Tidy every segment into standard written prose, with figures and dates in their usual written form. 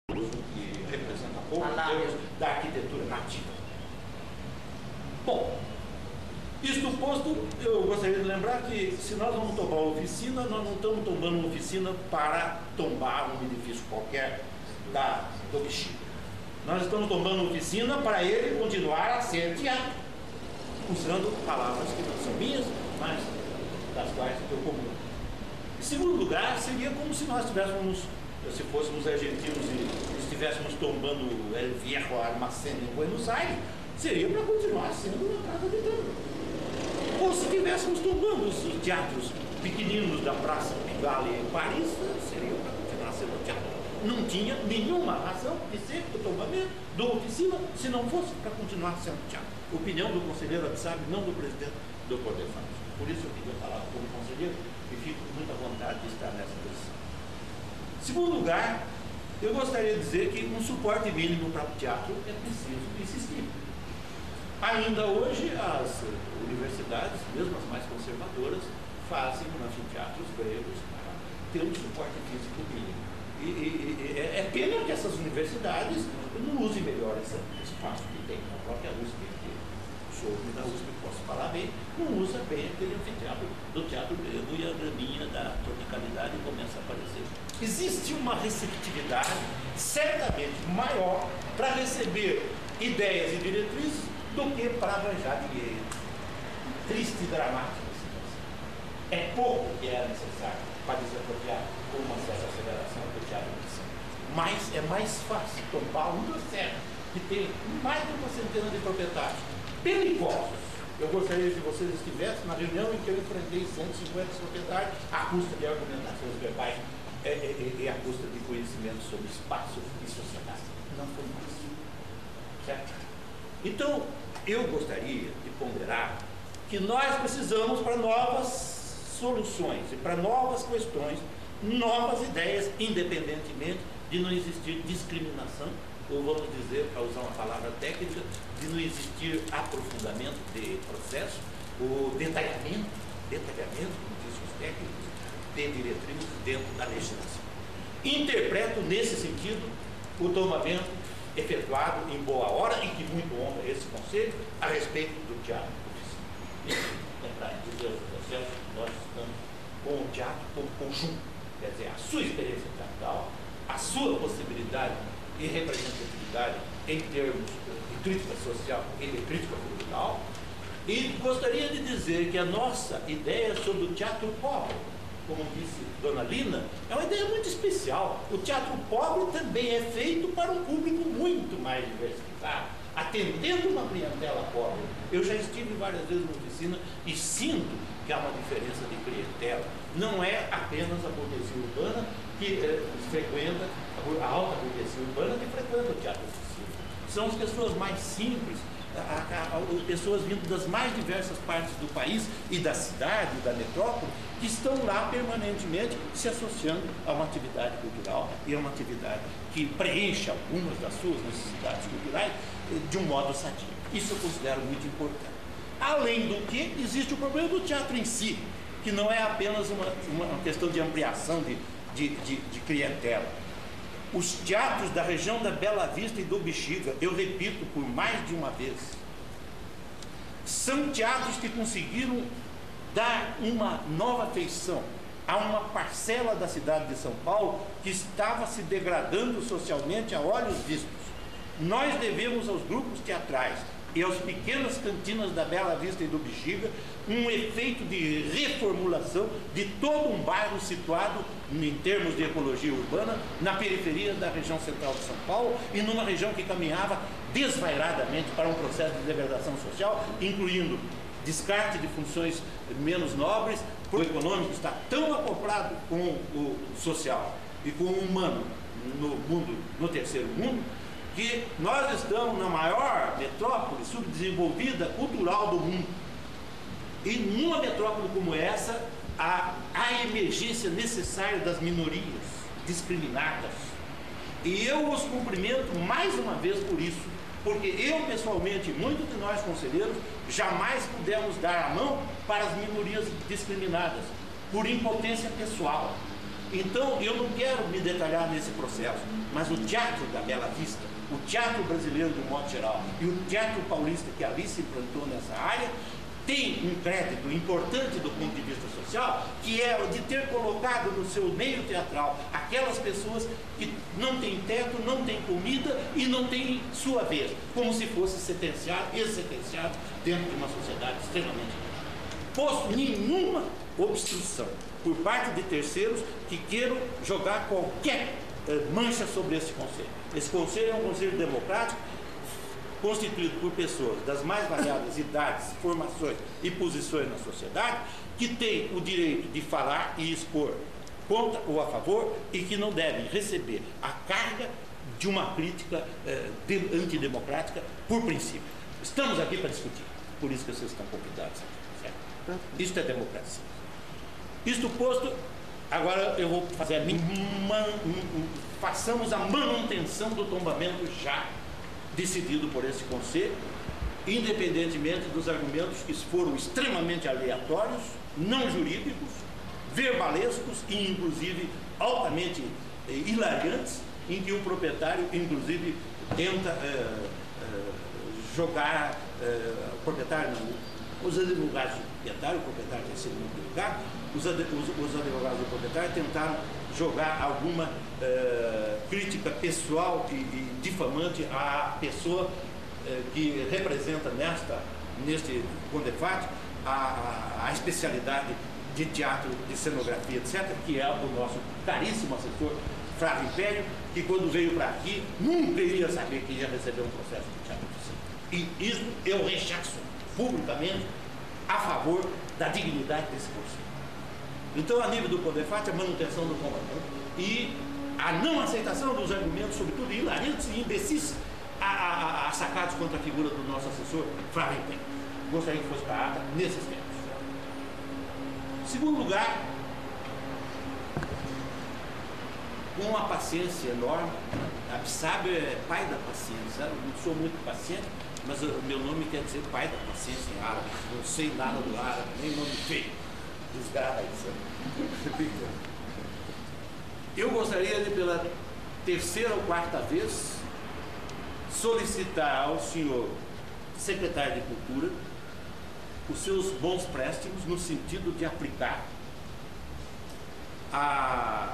que representa pouco em termos da arquitetura nativa. Bom, isto posto, eu gostaria de lembrar que se nós vamos tomar uma oficina, nós não estamos tomando uma oficina para tombar um edifício qualquer do Bexiga. Nós estamos tomando uma oficina para ele continuar a ser teatro, usando palavras que não são minhas, mas das quais eu comungo. Em segundo lugar, seria como se nós tivéssemos, se fôssemos argentinos e estivéssemos tombando El Viejo Almacén em Buenos Aires, seria para continuar sendo uma casa de tango. Ou se estivéssemos tombando os teatros pequeninos da Praça Pigalle em Paris, seria para continuar sendo teatro. Não tinha nenhuma razão de ser o tombamento da oficina se não fosse para continuar sendo teatro. Opinião do conselheiro Abissab, não do presidente do Poder Fático. Por isso eu queria falar como conselheiro e fico com muita vontade de estar nessa posição. Em segundo lugar, eu gostaria de dizer que um suporte mínimo para o teatro é preciso existir. Ainda hoje as universidades, mesmo as mais conservadoras, fazem anfiteatros gregos para ter um suporte físico mínimo. É pena que essas universidades não usem melhor esse espaço que tem na própria USP, que sou da USP, posso falar bem, não usa bem aquele anfiteatro do teatro grego e a graminha da tropicalidade começa a aparecer. Existe uma receptividade certamente maior para receber ideias e diretrizes do que para arranjar dinheiro. Triste e dramática situação. É pouco que é necessário para desapropriar com uma certa aceleração do teatro de São. Mas é mais fácil tombar uma serra que tem mais de uma centena de proprietários perigosos. Eu gostaria que vocês estivessem na reunião em que eu enfrentei 150 proprietários à custa de argumentações verbais e à custa de conhecimento sobre espaço e sociedade. Não foi fácil. Certo? Então, eu gostaria de ponderar que nós precisamos para novas soluções e para novas questões, novas ideias, independentemente de não existir discriminação, ou vamos dizer, para usar uma palavra técnica, de não existir aprofundamento de processo, ou detalhamento, como dizem os técnicos, de diretrizes dentro da legislação. Interpreto nesse sentido o tomamento efetuado em boa hora e que muito honra esse conselho a respeito do teatro profissional. É para dizer aos processos que nós estamos com o teatro como conjunto, quer dizer, a sua experiência teatral, a sua possibilidade e representatividade em termos de crítica social e de crítica cultural. E gostaria de dizer que a nossa ideia sobre o teatro pobre, como disse Dona Lina, é uma ideia muito especial. O teatro pobre também é feito para um público muito mais diversificado, atendendo uma clientela pobre. Eu já estive várias vezes na oficina e sinto que há uma diferença de clientela. Não é apenas a burguesia urbana que frequenta, a alta burguesia urbana que frequenta o teatro oficina. São as pessoas mais simples, pessoas vindo das mais diversas partes do país e da cidade, da metrópole, que estão lá permanentemente se associando a uma atividade cultural e a uma atividade que preenche algumas das suas necessidades culturais de um modo sadio. Isso eu considero muito importante. Além do que, existe o problema do teatro em si, que não é apenas uma questão de ampliação de clientela. Os teatros da região da Bela Vista e do Bexiga, eu repito por mais de uma vez, são teatros que conseguiram dar uma nova feição a uma parcela da cidade de São Paulo que estava se degradando socialmente a olhos vistos. Nós devemos aos grupos teatrais e às pequenas cantinas da Bela Vista e do Bexiga um efeito de reformulação de todo um bairro situado, em termos de ecologia urbana, na periferia da região central de São Paulo e numa região que caminhava desvairadamente para um processo de degradação social, incluindo descarte de funções menos nobres. O econômico está tão acoplado com o social e com o humano no mundo, no terceiro mundo, que nós estamos na maior metrópole subdesenvolvida cultural do mundo. E numa metrópole como essa, há a emergência necessária das minorias discriminadas. E eu os cumprimento mais uma vez por isso, porque eu pessoalmente, muitos de nós conselheiros, jamais pudemos dar a mão para as minorias discriminadas, por impotência pessoal. Então, eu não quero me detalhar nesse processo, mas o teatro da Bela Vista, o teatro brasileiro de um modo geral e o teatro paulista que ali se implantou nessa área, tem um crédito importante do ponto de vista social, que é o de ter colocado no seu meio teatral aquelas pessoas que não têm teto, não têm comida e não têm sua vez, como se fosse sentenciado dentro de uma sociedade extremamente posto nenhuma obstrução por parte de terceiros que queiram jogar qualquer mancha sobre esse conselho. Esse conselho é um conselho democrático, constituído por pessoas das mais variadas idades, formações e posições na sociedade, que têm o direito de falar e expor contra ou a favor e que não devem receber a carga de uma crítica antidemocrática por princípio. Estamos aqui para discutir, por isso que vocês estão convidados aqui, certo? Isto é democracia. Isto posto, agora eu vou fazer façamos a manutenção do tombamento já decidido por esse conselho, independentemente dos argumentos que foram extremamente aleatórios, não jurídicos, verbalescos e inclusive altamente hilariantes, em que o proprietário inclusive tenta jogar o proprietário, os advogados do proprietário, o proprietário tem sido muito julgado, os advogados do proprietário tentaram jogar alguma crítica pessoal e difamante à pessoa que representa neste Condefat a especialidade de teatro, de cenografia, etc., que é o nosso caríssimo assessor Flávio Império, que quando veio para aqui nunca iria saber que ia receber um processo de teatro de cena. E isso eu rechaço publicamente a favor da dignidade desse conselho. Então, a nível do Condefat, a manutenção do tombamento e a não aceitação dos argumentos, sobretudo hilariantes e imbecis, sacados contra a figura do nosso assessor Flávio Império. Gostaria que fosse para a ata nesses termos. Segundo lugar, com uma paciência enorme, Absábio é pai da paciência. Eu não sou muito paciente, mas o meu nome quer dizer pai da paciência em árabe. Não sei nada do árabe, nem nome feio. Desgarra isso. Eu gostaria de, pela terceira ou quarta vez, solicitar ao senhor secretário de Cultura os seus bons préstimos no sentido de aplicar a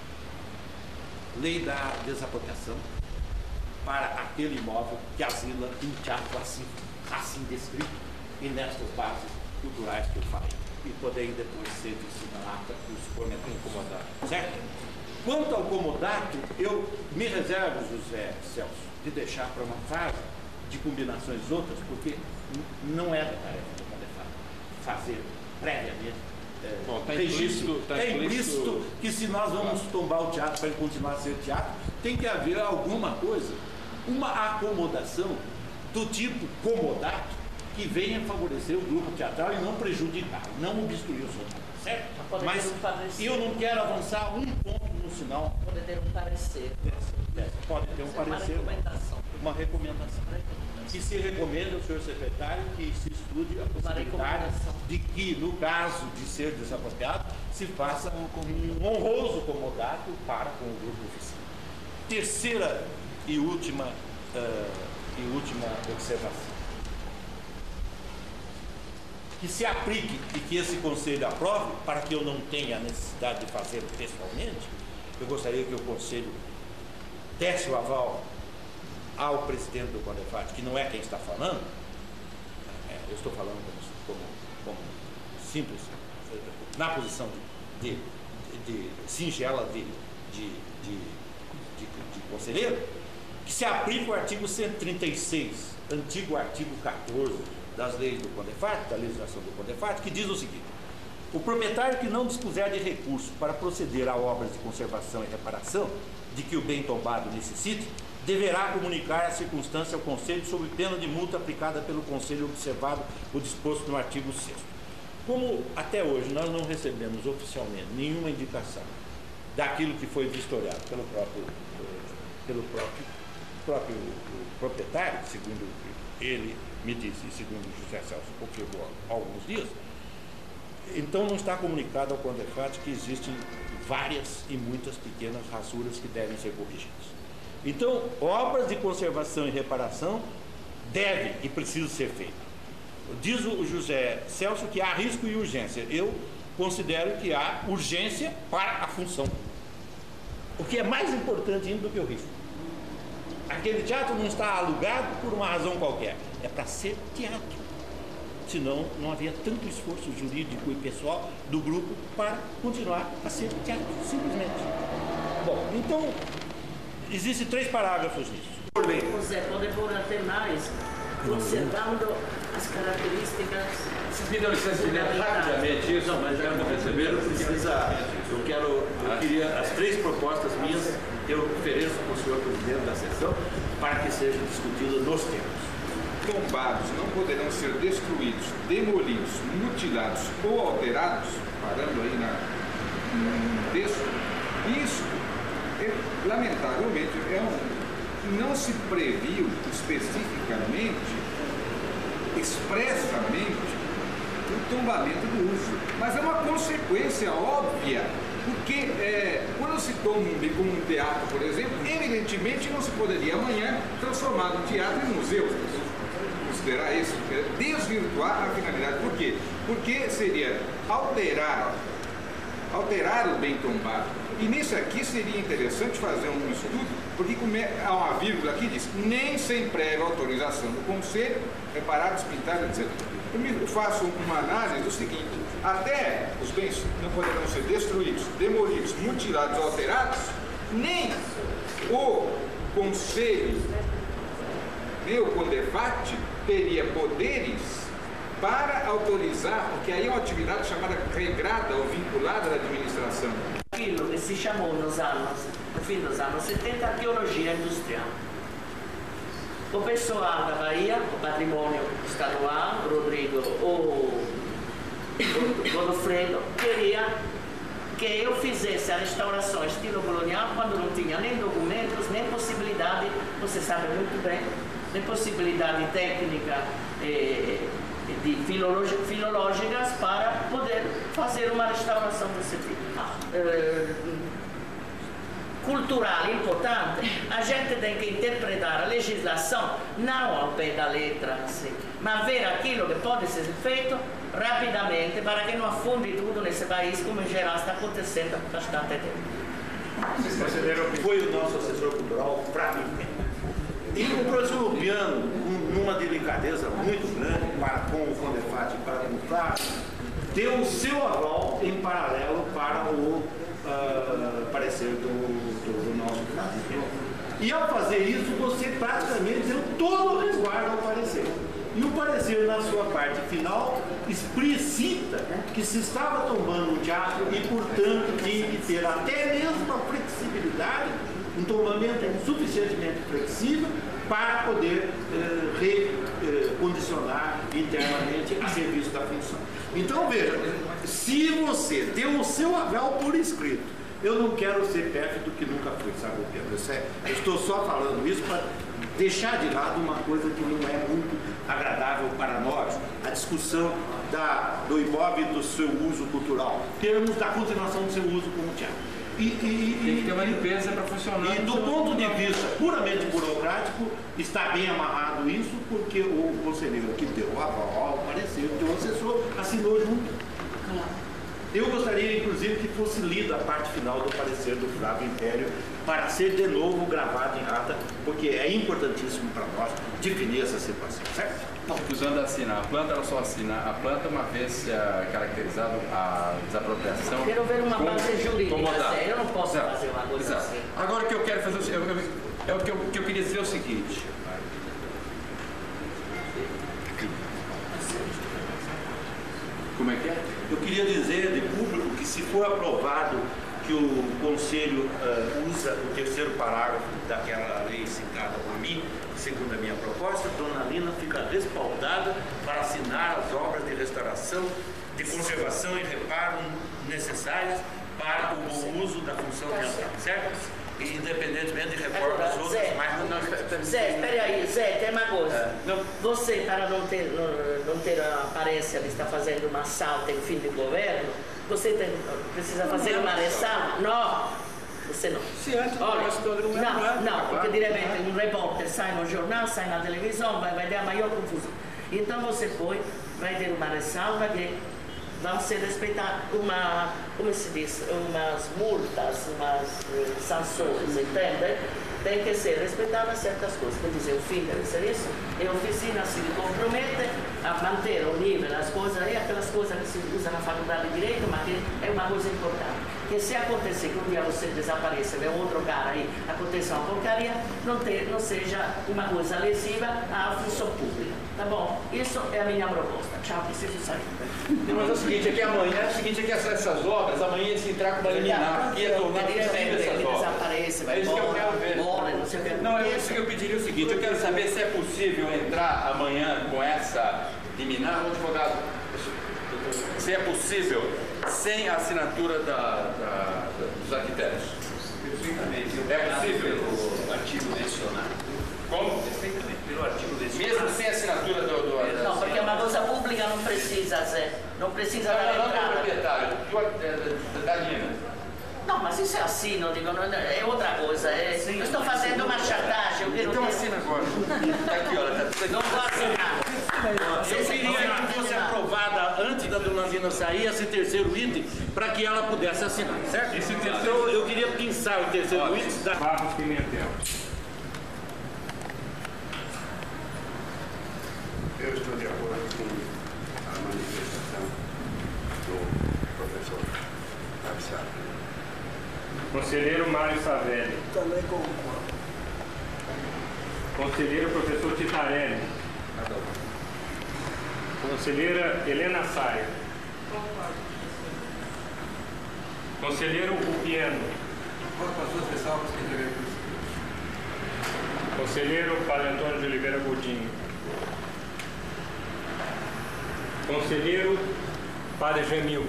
lei da desapropriação para aquele imóvel que asila um teatro assim descrito e nestas bases culturais que eu falei, e poderem depois ser visto na ata os comentários incomodados, certo? Quanto ao comodato, eu me reservo, José Celso, de deixar para uma fase de combinações outras, porque não é da tarefa do Condefat fazer previamente registro. É implícito que se nós vamos tombar o teatro para ele continuar a ser teatro, tem que haver alguma coisa, uma acomodação do tipo comodato que venha favorecer o grupo teatral e não prejudicar, não obstruir o seu trabalho, certo? Mas eu não quero avançar um ponto no sinal. Pode ter um parecer. Pode ter um parecer. Uma recomendação. Que se recomenda ao senhor secretário que se estude a possibilidade de que, no caso de ser desapropriado, se faça um honroso comodato para com o grupo oficina. Terceira e última observação. Que se aplique e que esse conselho aprove, para que eu não tenha a necessidade de fazê-lo pessoalmente, eu gostaria que o conselho desse o aval ao presidente do Condefat, que não é quem está falando, eu estou falando como simples, na posição de singela de conselheiro, que se aplique o artigo 136, antigo artigo 14 das leis do Condefat, da legislação do Condefat, que diz o seguinte: o proprietário que não dispuser de recurso para proceder a obras de conservação e reparação de que o bem tombado necessite, deverá comunicar a circunstância ao Conselho sob pena de multa aplicada pelo Conselho, observado o disposto no artigo 6º. Como até hoje nós não recebemos oficialmente nenhuma indicação daquilo que foi vistoriado pelo próprio proprietário, segundo ele me disse e segundo José Celso confirmou há alguns dias, Então não está comunicado ao CONDEFAT que existem várias e muitas pequenas rasuras que devem ser corrigidas. Então, obras de conservação e reparação devem e precisam ser feitas. Diz o José Celso que há risco e urgência. Eu considero que há urgência para a função. O que é mais importante ainda do que o risco. Aquele teatro não está alugado por uma razão qualquer. É para ser teatro. Senão não havia tanto esforço jurídico e pessoal do grupo para continuar a ser teatro, simplesmente. Bom, então, existem 3 parágrafos nisso. José, pode pôr até mais, observando as características. Se me deu licença de ler rapidamente isso, mas já não receberam. Eu queria as 3 propostas minhas, eu ofereço para o senhor presidente da sessão, para que sejam discutidas nos termos. Tombados não poderão ser destruídos, demolidos, mutilados ou alterados, parando aí no texto, isso, lamentavelmente, não se previu especificamente, expressamente, o tombamento do uso. Mas é uma consequência óbvia, porque quando se toma um teatro, por exemplo, evidentemente não se poderia amanhã transformar o teatro em museu. Considerar isso, desvirtuar a finalidade. Por quê? Porque seria alterar o bem tombado. E nisso aqui seria interessante fazer um estudo, porque há uma vírgula aqui que diz, nem sem prévia autorização do Conselho, reparados, pintados, etc. Eu faço uma análise do seguinte, até os bens não poderão ser destruídos, demolidos, mutilados, alterados, nem o Conselho, nem o CONDEFAT teria poderes para autorizar, porque aí é uma atividade chamada regrada ou vinculada da administração. Aquilo que se chamou no fim dos anos 70, arqueologia industrial. O pessoal da Bahia, o patrimônio estadual, Rodrigo, o Godofredo, queria que eu fizesse a restauração estilo colonial quando não tinha nem documentos, nem possibilidade, você sabe muito bem, nem possibilidade técnica de filológicas para poder fazer uma restauração desse tipo. Cultural importante, a gente tem que interpretar a legislação não ao pé da letra, assim, mas ver aquilo que pode ser feito rapidamente para que não afunde tudo nesse país, como em geral está acontecendo há bastante tempo. Foi o nosso assessor cultural, Flávio. E o professor Lupiano, numa delicadeza muito grande com o CONDEFAT e para o Flávio, deu o seu aval em paralelo para o parecer do nosso Flávio. E ao fazer isso, você praticamente deu todo o resguardo ao parecer. E o parecer, na sua parte final, explicita que se estava tombando um teatro e, portanto, tinha que ter até mesmo a flexibilidade, um tombamento suficientemente flexível para poder recondicionar internamente a serviço da função. Então, veja, se você deu o seu aval por escrito, eu não quero ser pérfido que nunca fui, sabe, Pedro? Eu estou só falando isso para deixar de lado uma coisa que não é muito agradável para nós, a discussão do imóvel e do seu uso cultural, termos da continuação do seu uso como teatro. Tem que ter uma limpeza para funcionar. E do ponto de vista puramente burocrático, está bem amarrado isso, porque o conselheiro que deu o aval ao parecer, que o assessor assinou junto. Eu gostaria, inclusive, que fosse lida a parte final do parecer do Flávio Império, para ser de novo gravado em ata, porque é importantíssimo para nós definir essa situação, certo? Usando assinar, a planta ela só assina a planta uma vez caracterizada a desapropriação. Quero ver uma base jurídica, eu não posso Exato. fazer uma coisa Exato. assim. Agora o que eu quero fazer, o que eu queria dizer é o seguinte. Como é que é? Eu queria dizer de público que, se for aprovado que o Conselho usa o terceiro parágrafo daquela lei citada por mim, segundo a minha proposta, Dona Lina fica respaldada para assinar as obras de restauração, de conservação e reparo necessárias para o bom uso da função ambiental, certo? E independentemente de reformas outras, mas Zé, espere aí, Zé, tem uma coisa. Você, para não ter a aparência de estar fazendo uma assalto em fim de governo, você precisa fazer uma ressalva? Não, você não. Se antes não, porque diretamente um repórter sai no jornal, sai na televisão, vai ter a maior confusão. Então você vai ter uma ressalva que vão ser respeitadas como se diz, umas multas, umas sanções, entende? Tem que ser respeitadas certas coisas. Quer dizer, o fim deve ser isso. E a oficina se compromete a manter o nível, as coisas, e aquelas coisas que se usam na faculdade de Direito, mas que é uma coisa importante. Que se acontecer que um dia você desapareça, vê outro cara aí, aconteça uma porcaria, não seja uma coisa lesiva à função pública. Tá bom? Isso é a minha proposta. Tchau, preciso sair. Mas é o seguinte, é que amanhã, essas obras, amanhã eles entrar com uma liminar, que ia tornar possível essas obras. Desaparece, vai isso que eu quero ver. Não sei o que. Não, é isso que eu pediria o seguinte, eu quero saber se é possível entrar amanhã com essa liminar, o advogado, se é possível, sem a assinatura dos arquitetos. Perfeitamente. É possível? Pelo artigo mencionado. Como? Perfeitamente. Pelo artigo mencionado. Mesmo sem a assinatura do... Não, porque uma coisa pública não precisa, Zé. Não precisa da Não, entrada. proprietário, da Lina. Não, mas isso é assim, não digo, é outra coisa. Eu estou fazendo uma chantagem. Eu quero Então ter... assina agora. Tá aqui, olha. Não vou assinar. Eu queria que fosse aprovada antes da dona Lina sair esse terceiro item para que ela pudesse assinar, certo? Então eu queria pensar o terceiro item da Barros Pimentel. Eu estou de acordo com a manifestação do professor Absar. Conselheiro Mário Savelli. Também concordo. Conselheiro professor Titarelli. Conselheira Helena Saia. Conselheiro Upiano. Com as suas ressalvas que entreguei por Conselheiro Padre Antônio de Oliveira Godinho. Conselheiro Padre Jamil.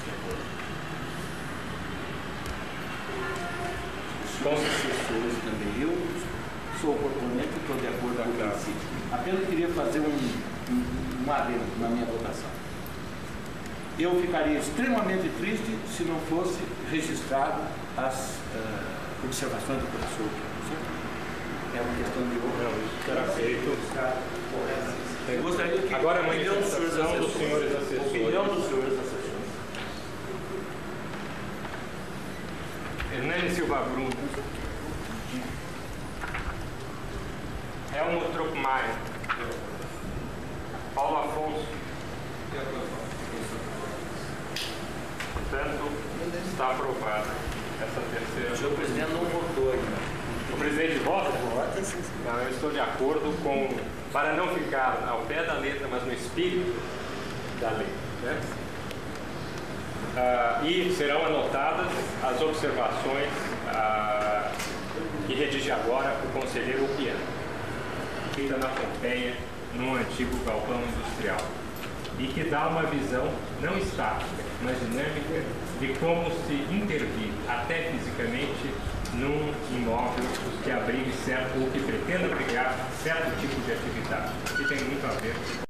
pessoas também. Eu sou oportunamente e estou de acordo com o princípio. Apenas queria fazer um adendo na minha votação. Eu ficaria extremamente triste se não fosse registrado as observações do professor. É uma questão de Não, isso será feito. Eu gostaria que Agora a manifestação dos senhores assessores. Opinião dos senhores assessores. Hernani Silva Bruno. Helmut Truppmeier. Paulo Afonso. Portanto, está aprovada essa terceira. O senhor presidente não votou ainda. O presidente vota? Vota, sim. Não, eu estou de acordo com, para não ficar ao pé da letra, mas no espírito da lei. Né? E serão anotadas as observações que redige agora o conselheiro Upiano, feita na Pompeia, num antigo galpão industrial, e que dá uma visão não estática, mas dinâmica de como se intervir, até fisicamente, num imóvel que abrigue certo ou que pretenda abrigar certo tipo de atividade, que tem muito a ver